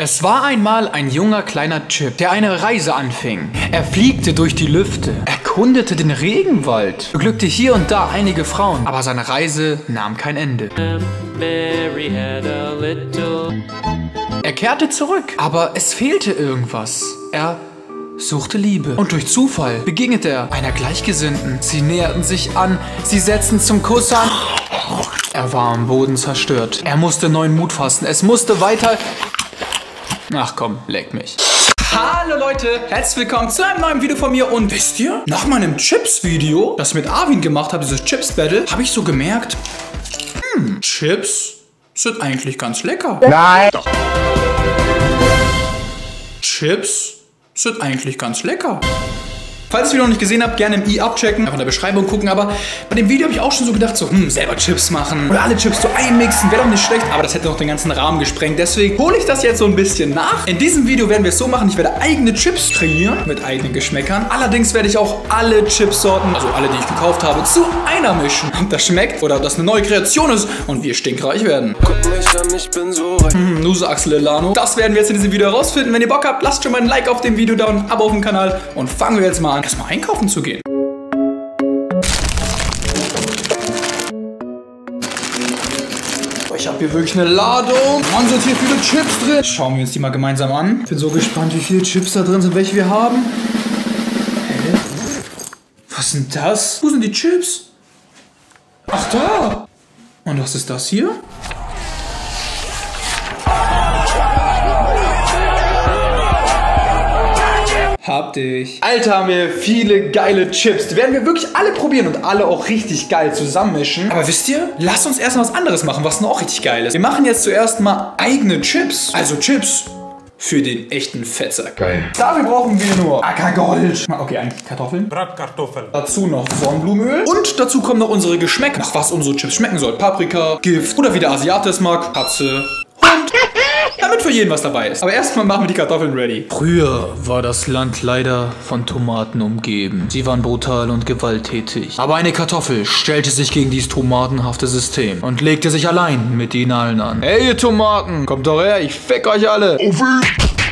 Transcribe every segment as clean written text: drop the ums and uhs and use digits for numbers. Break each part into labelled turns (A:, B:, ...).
A: Es war einmal ein junger kleiner Chip, der eine Reise anfing. Er fliegte durch die Lüfte, erkundete den Regenwald, beglückte hier und da einige Frauen, aber seine Reise nahm kein Ende. Er kehrte zurück, aber es fehlte irgendwas. Er suchte Liebe. Und durch Zufall begegnete er einer Gleichgesinnten. Sie näherten sich an, sie setzten zum Kuss an. Er war am Boden zerstört. Er musste neuen Mut fassen. Es musste weiter... Ach komm, leck mich. Hallo Leute, herzlich willkommen zu einem neuen Video von mir. Und wisst ihr, nach meinem Chips-Video, das ich mit Arvin gemacht habe, dieses Chips-Battle, habe ich so gemerkt, Chips sind eigentlich ganz lecker.
B: Nein!
A: Doch. Chips sind eigentlich ganz lecker. Falls ihr das Video noch nicht gesehen habt, gerne im i abchecken, einfach in der Beschreibung gucken. Aber bei dem Video habe ich auch schon so gedacht, so, selber Chips machen oder alle Chips so einmixen, wäre doch nicht schlecht. Aber das hätte noch den ganzen Rahmen gesprengt. Deswegen hole ich das jetzt so ein bisschen nach. In diesem Video werden wir es so machen, ich werde eigene Chips kreieren mit eigenen Geschmäckern. Allerdings werde ich auch alle Chipsorten, also alle, die ich gekauft habe, zu einer mischen. Und das schmeckt oder das eine neue Kreation ist und wir stinkreich werden. Guck mich an, ich bin so reich. Nuse Axel Elano. Das werden wir jetzt in diesem Video herausfinden. Wenn ihr Bock habt, lasst schon mal ein Like auf dem Video da und ein Abo auf dem Kanal. Und fangen wir jetzt mal an, erstmal einkaufen zu gehen. Ich habe hier wirklich eine Ladung. Mann, sind hier viele Chips drin. Schauen wir uns die mal gemeinsam an. Ich bin so gespannt, wie viele Chips da drin sind, welche wir haben. Hä? Was sind das? Wo sind die Chips? Ach, da. Und was ist das hier? Hab dich. Alter, haben wir viele geile Chips. Die werden wir wirklich alle probieren und alle auch richtig geil zusammenmischen. Aber wisst ihr, lasst uns erstmal was anderes machen, was noch richtig geil ist. Wir machen jetzt zuerst mal eigene Chips. Also Chips für den echten Fettsack. Geil. Dafür brauchen wir nur Ackergold. Okay, eigentlich Kartoffeln.
B: Bratkartoffeln.
A: Dazu noch Sonnenblumenöl. Und dazu kommen noch unsere Geschmäcker, nach was unsere Chips schmecken sollen. Paprika, Gift oder wie der Asiate es mag. Katze, Hund. Damit für jeden was dabei ist. Aber erstmal machen wir die Kartoffeln ready. Früher war das Land leider von Tomaten umgeben. Sie waren brutal und gewalttätig. Aber eine Kartoffel stellte sich gegen dieses tomatenhafte System und legte sich allein mit ihnen allen an. Hey ihr Tomaten, kommt doch her, ich fick euch alle.
C: Kartoffel,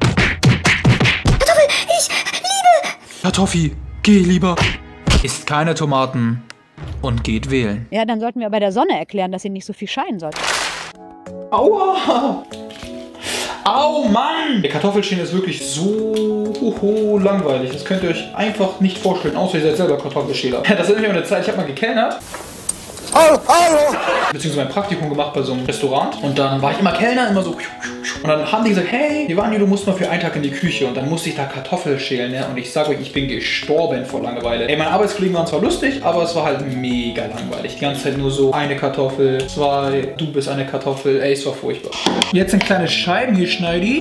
C: ich liebe...
A: Kartoffi, geh lieber. Isst keine Tomaten und geht wählen.
D: Ja, dann sollten wir bei der Sonne erklären, dass sie nicht so viel scheinen soll.
A: Aua! Au, Mann! Der Kartoffelschälen ist wirklich so langweilig. Das könnt ihr euch einfach nicht vorstellen, außer ihr seid selber Kartoffelschäler. Das erinnert mich an eine Zeit, ich habe mal gekellnert.
B: Hallo, hallo!
A: Beziehungsweise ein Praktikum gemacht bei so einem Restaurant. Und dann war ich immer Kellner, immer so. Und dann haben die gesagt, hey, Giovanni, du musst mal für einen Tag in die Küche. Und dann musste ich da Kartoffel schälen, ne? Und ich sage euch, ich bin gestorben vor Langeweile. Ey, meine Arbeitskollegen waren zwar lustig, aber es war halt mega langweilig. Die ganze Zeit nur so eine Kartoffel, zwei, du bist eine Kartoffel. Ey, es war furchtbar. Jetzt in kleine Scheiben hier schneide.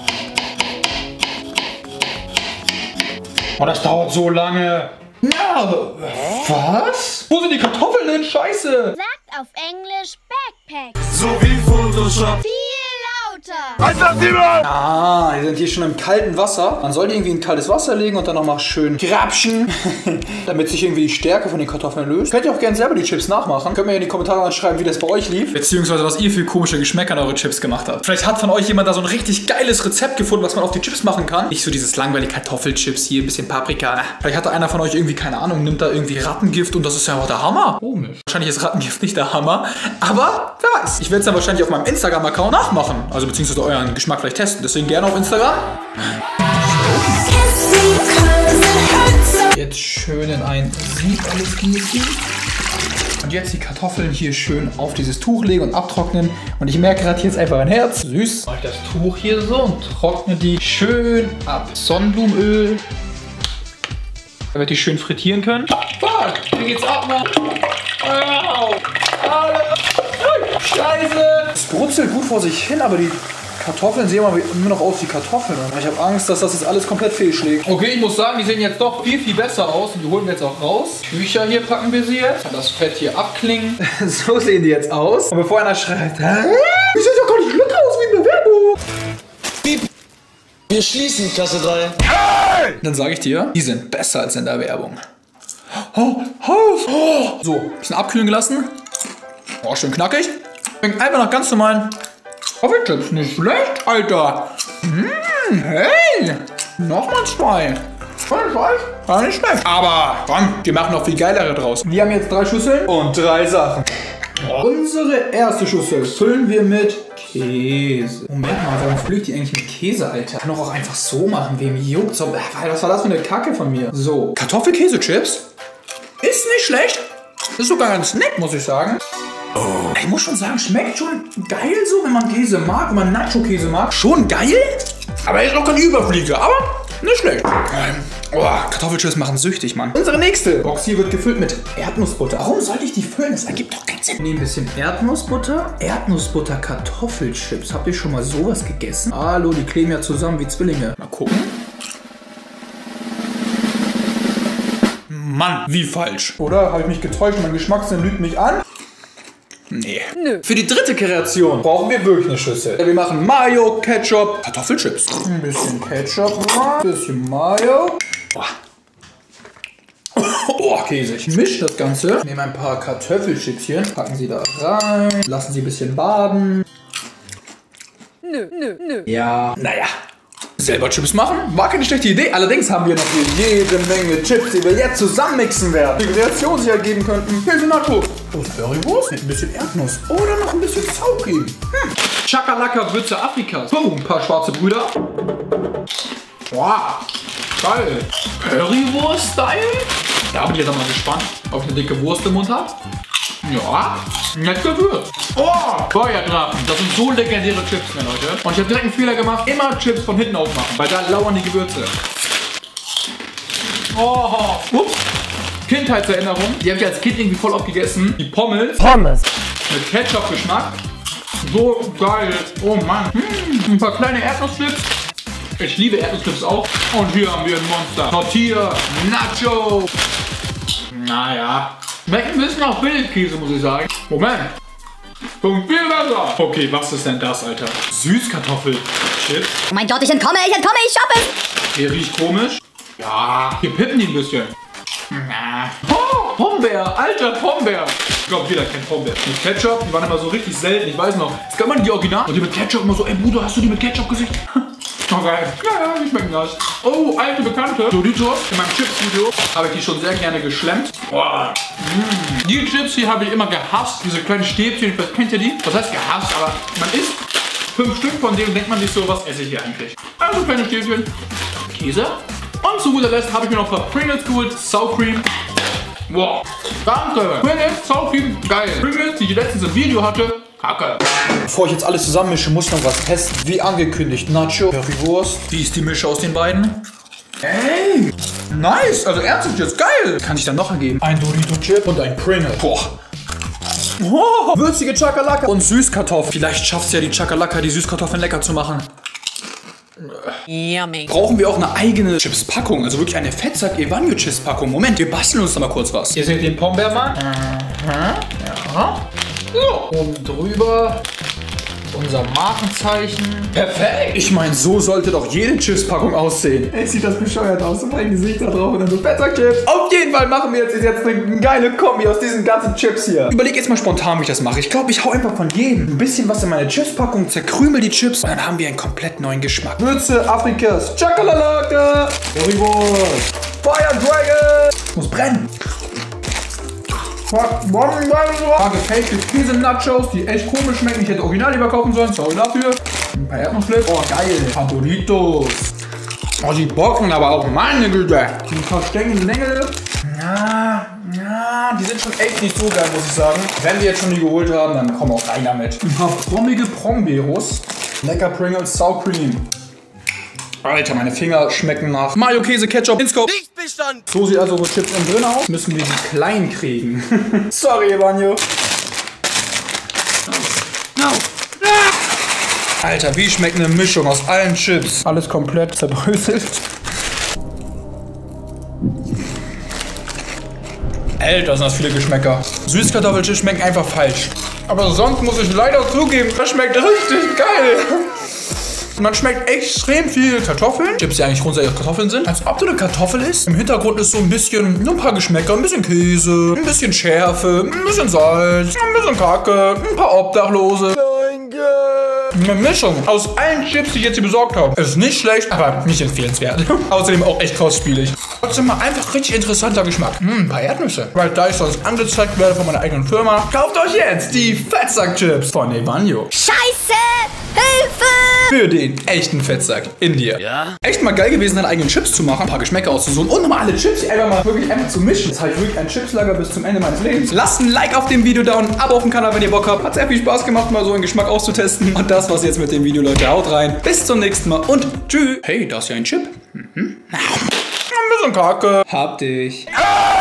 A: Oh, das dauert so lange. Ja, was? Wo sind die Kartoffeln denn? Scheiße!
C: Sagt auf Englisch Backpack.
B: So wie Photoshop.
C: Viel lauter.
B: Einfach niemand!
A: Ah, die sind hier schon im kalten Wasser. Man soll die irgendwie in kaltes Wasser legen und dann nochmal schön grapschen, damit sich irgendwie die Stärke von den Kartoffeln löst. Könnt ihr auch gerne selber die Chips nachmachen. Könnt mir in die Kommentare schreiben, wie das bei euch lief. Beziehungsweise, was ihr für komische Geschmäcker an eure Chips gemacht habt. Vielleicht hat von euch jemand da so ein richtig geiles Rezept gefunden, was man auf die Chips machen kann. Nicht so dieses langweilige Kartoffelchips hier, ein bisschen Paprika. Vielleicht hat da einer von euch irgendwie, keine Ahnung, nimmt da irgendwie Rattengift und das ist ja einfach der Hammer. Komisch. Wahrscheinlich ist Rattengift nicht der Hammer, aber wer weiß. Ich werde es dann wahrscheinlich auf meinem Instagram-Account nachmachen. Also beziehungsweise euren Geschmack vielleicht testen. Deswegen gerne auf Instagram. Jetzt schön in ein Sieb alles gießen. Und jetzt die Kartoffeln hier schön auf dieses Tuch legen und abtrocknen. Und ich merke gerade, hier ist einfach ein Herz. Süß. Mache ich das Tuch hier so und trockne die schön ab. Sonnenblumenöl. Damit die schön frittieren können. Fuck, wie geht's ab, Mann? Au. Scheiße. Es brutzelt gut vor sich hin, aber die Kartoffeln sehen immer noch aus wie Kartoffeln. Ich habe Angst, dass das jetzt alles komplett fehlschlägt. Okay, ich muss sagen, die sehen jetzt doch viel, viel besser aus. Und die holen wir jetzt auch raus. Tücher hier packen wir sie jetzt. Das Fett hier abklingen. So sehen die jetzt aus. Und bevor einer schreit, hä? Die sehen doch gar nicht lecker aus wie in der Werbung.
E: Piep. Wir schließen Klasse 3.
A: Hey! Dann sage ich dir, die sind besser als in der Werbung. Oh. So, bisschen abkühlen gelassen. Oh, schön knackig. Einfach nach ganz normalen Kartoffelchips, nicht schlecht, Alter. Hey, nochmal 2. Gar nicht schlecht. Aber komm, wir machen noch viel geilere draus. Wir haben jetzt 3 Schüsseln und 3 Sachen. Unsere erste Schüssel füllen wir mit Käse. Moment mal, warum fülle ich die eigentlich mit Käse, Alter? Kann doch auch einfach so machen, wem juckt's? Was war das für eine Kacke von mir? So, Kartoffelkäsechips. Ist nicht schlecht. Ist sogar ganz nett, muss ich sagen. Oh. Ich muss schon sagen, schmeckt schon geil so, wenn man Käse mag, wenn man Nacho-Käse mag. Schon geil, aber ist auch kein Überflieger, aber nicht schlecht. Oh, Kartoffelchips machen süchtig, Mann. Unsere nächste Box hier wird gefüllt mit Erdnussbutter. Warum sollte ich die füllen? Das ergibt doch keinen Sinn. Ich nehme ein bisschen Erdnussbutter. Erdnussbutter, Kartoffelchips. Habt ihr schon mal sowas gegessen? Hallo, die kleben ja zusammen wie Zwillinge. Mal gucken. Mann, wie falsch. Oder habe ich mich getäuscht? Mein Geschmackssinn lügt mich an. Nee. Nö. Für die dritte Kreation brauchen wir wirklich eine Schüssel. Wir machen Mayo, Ketchup, Kartoffelchips. Ein bisschen Ketchup, ein bisschen Mayo. Oh, Käse. Ich mische das Ganze. Nehme ein paar Kartoffelchipschen, packen sie da rein, lassen sie ein bisschen baden. Nö. Ja, naja. Selber Chips machen? War keine schlechte Idee. Allerdings haben wir noch hier jede Menge Chips, die wir jetzt zusammenmixen werden. Die Kreationen sich ergeben könnten. Käse Nacho. Currywurst mit ein bisschen Erdnuss. Oder noch ein bisschen Sourcream. Chakalaka Würze Afrikas. Boom, ein paar schwarze Brüder. Wow, geil. Currywurst-Style? Da bin ich jetzt mal gespannt, ob ich eine dicke Wurst im Mund habe. Ja, nett gewürzt. Oh, Feuerdrachen. Das sind so legendäre Chips, ne, Leute. Und ich habe direkt einen Fehler gemacht. Immer Chips von hinten aufmachen, weil da lauern die Gewürze. Oh, ups. Kindheitserinnerung. Die habe ich als Kind irgendwie voll oft gegessen. Die Pommes. Mit Ketchup-Geschmack. So geil. Oh Mann. Ein paar kleine Erdnusschips. Ich liebe Erdnusschips auch. Und hier haben wir ein Monster. Tortilla, Nacho. Naja. Schmeckt ein bisschen nach Billigkäse, muss ich sagen. Moment. Kommt viel besser. Okay, was ist denn das, Alter? Süßkartoffelchips.
C: Oh mein Gott, ich entkomme, ich schaff es!
A: Hier riecht komisch. Ja, hier pippen die ein bisschen. Oh, Pombeer, alter Pombeer. Ich glaube, jeder kennt Pombeer. Mit Ketchup, die waren immer so richtig selten, ich weiß noch. Es gab immer die Original und die mit Ketchup immer so, ey Bruder, hast du die mit Ketchup gesehen? Oh geil. Ja, die schmecken das. Oh, alte Bekannte. Doritos. In meinem Chips-Video habe ich die schon sehr gerne geschlemmt. Boah. Die Chips hier habe ich immer gehasst. Diese kleinen Stäbchen, kennt ihr die? Was heißt gehasst? Aber man isst 5 Stück von denen und denkt man sich so, was esse ich hier eigentlich? Also kleine Stäbchen. Käse. Und zu guter Letzt habe ich mir noch ein paar Pringles geholt. Sourcream. Wow. Danke. Pringles, Sourcream, geil. Pringles, die ich letztens im Video hatte. Kacke. Bevor ich jetzt alles zusammenmische, muss ich noch was testen. Wie angekündigt, Nacho, Currywurst. Wie ist die Mische aus den beiden? Ey, nice. Also ernsthaft jetzt, geil. Kann ich dann noch ergeben? Ein Dorito-Chip und ein Pringle. Boah. Oh, würzige Chakalaka und Süßkartoffeln. Vielleicht schafft es ja die Chakalaka, die Süßkartoffeln lecker zu machen.
F: Yummy.
A: Brauchen wir auch eine eigene Chips-Packung, also wirklich eine Fettsack-Evanio-Chips-Packung. Moment, wir basteln uns da mal kurz was. Ihr seht den Pombeermann. Ja. So, oben drüber unser Markenzeichen. Perfekt! Ich meine, so sollte doch jede Chips-Packung aussehen. Ey, sieht das bescheuert aus, so mein Gesicht da drauf und dann so Fettsack-Chips. Auf jeden Fall machen wir jetzt eine geile Kombi aus diesen ganzen Chips hier. Überleg jetzt mal spontan, wie ich das mache. Ich glaube, ich hau einfach von jedem ein bisschen was in meine Chips-Packung, zerkrümel die Chips und dann haben wir einen komplett neuen Geschmack. Würze Afrikas, Chakalaka, Currywurst, Fire Dragon. Muss brennen. Paar gefakte Käse-Nachos, die echt komisch schmecken. Ich hätte original lieber kaufen sollen. Sorry dafür. Ein paar Erdnussflips. Oh, geil. Ein paar Doritos. Oh, die bocken aber auch. Meine Güte. Die paar Stängel. Ja, die sind schon echt nicht so geil, muss ich sagen. Wenn wir jetzt schon die geholt haben, dann komm auch rein damit. Ein paar frommige Brombeeros. Lecker Pringles, Sourcream. Alter, meine Finger schmecken nach Mayo, Käse, Ketchup, Inscope.
E: Nicht bestanden!
A: So sieht also Chips innen drin aus. Müssen wir die klein kriegen. Sorry, Evanio. No. Alter, wie schmeckt eine Mischung aus allen Chips? Alles komplett zerbröselt. Alter, sind das viele Geschmäcker. Süßkartoffelchips schmecken einfach falsch. Aber sonst muss ich leider zugeben, das schmeckt richtig geil. Man schmeckt extrem viel Kartoffeln. Chips, die eigentlich grundsätzlich Kartoffeln sind. Als ob du eine Kartoffel isst. Im Hintergrund ist so ein bisschen, nur ein paar Geschmäcker, ein bisschen Käse, ein bisschen Schärfe, ein bisschen Salz, ein bisschen Kacke, ein paar Obdachlose. Eine Mischung aus allen Chips, die ich jetzt hier besorgt habe. Ist nicht schlecht, aber nicht empfehlenswert. Außerdem auch echt kostspielig. Trotzdem mal einfach richtig interessanter Geschmack. Ein paar Erdnüsse. Weil da ich sonst angezeigt werde von meiner eigenen Firma, kauft euch jetzt die Fettsack-Chips von Evanio.
C: Scheiße! Hilfe!
A: Für den echten Fettsack in dir. Ja? Echt mal geil gewesen, seine eigenen Chips zu machen, ein paar Geschmäcker auszusuchen und nochmal alle Chips einfach mal wirklich einfach zu mischen. Jetzt habe ich wirklich ein Chipslager bis zum Ende meines Lebens. Lasst ein Like auf dem Video da und ein Abo auf dem Kanal, wenn ihr Bock habt. Hat sehr viel Spaß gemacht, mal so einen Geschmack auszutesten. Und das war's jetzt mit dem Video, Leute. Haut rein. Bis zum nächsten Mal und tschüss. Hey, da ist ja ein Chip. Ein bisschen Kacke. Hab dich.